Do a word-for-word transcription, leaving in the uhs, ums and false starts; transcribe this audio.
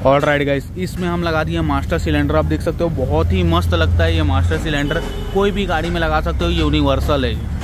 All right guys, इसमें हम लगा दिए मास्टर सिलेंडर। आप देख सकते हो बहुत ही मस्त लगता है ये मास्टर सिलेंडर, कोई भी गाड़ी में लगा सकते हो, यूनिवर्सल है।